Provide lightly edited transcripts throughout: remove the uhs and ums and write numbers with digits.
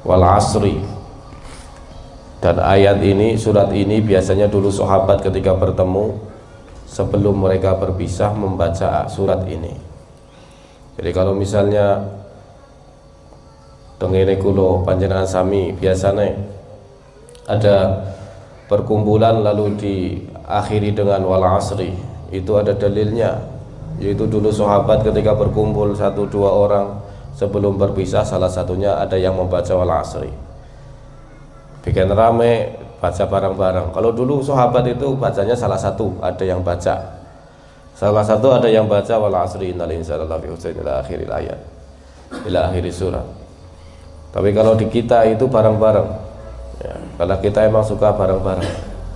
wal asri. Dan ayat ini, surat ini biasanya dulu sahabat ketika bertemu sebelum mereka berpisah membaca surat ini. Jadi kalau misalnya tengene kulo panjenengan sami biasanya ada perkumpulan lalu diakhiri dengan wal asri, itu ada dalilnya, yaitu dulu sahabat ketika berkumpul 1-2 orang sebelum berpisah, salah satunya ada yang membaca wal asri, bikin rame, baca bareng-bareng. Kalau dulu sahabat itu bacanya salah satu, ada yang baca wal asri innal insana lafi khusr ila akhiril ayat, ila akhir surat. Tapi kalau di kita itu bareng-bareng ya, kalau kita emang suka bareng-bareng.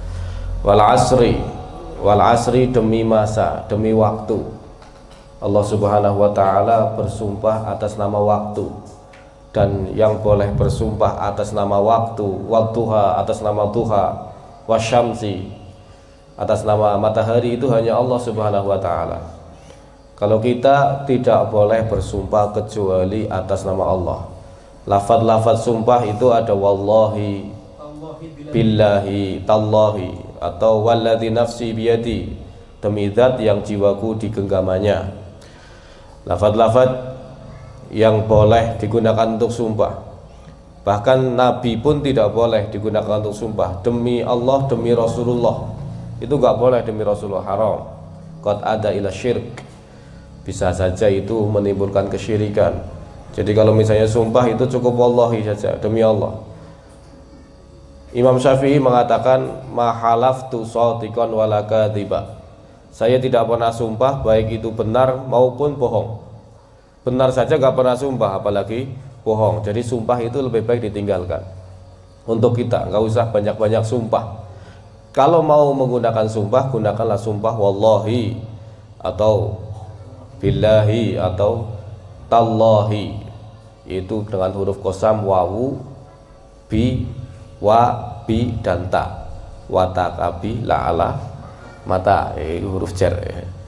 Wal asri demi masa, demi waktu. Allah Subhanahu wa ta'ala bersumpah atas nama waktu, dan yang boleh bersumpah atas nama waktu, wadduha atas nama duha, wasyamsi atas nama matahari, itu hanya Allah Subhanahu wa ta'ala. Kalau kita tidak boleh bersumpah kecuali atas nama Allah. Lafaz-lafaz sumpah itu ada wallahi, billahi, tallahi, atau walladzi nafsi biyadi, demi zat yang jiwaku di genggamannya. Lafaz-lafaz yang boleh digunakan untuk sumpah. Bahkan Nabi pun tidak boleh digunakan untuk sumpah. Demi Allah, demi Rasulullah, itu gak boleh. Demi Rasulullah haram. Qad ada ila syirk, bisa saja itu menimbulkan kesyirikan. Jadi kalau misalnya sumpah itu cukup wallahi saja, demi Allah. Imam Syafi'i mengatakan mahalaftu shadiqan wala kadhiba, saya tidak pernah sumpah baik itu benar maupun bohong. Benar saja gak pernah sumpah, apalagi bohong. Jadi sumpah itu lebih baik ditinggalkan. Untuk kita gak usah banyak-banyak sumpah. Kalau mau menggunakan sumpah, gunakanlah sumpah wallahi atau billahi atau tallahi, itu dengan huruf qasam, wawu, bi, wa, bi dan ta. Watakabi, la'ala, mata, huruf jar.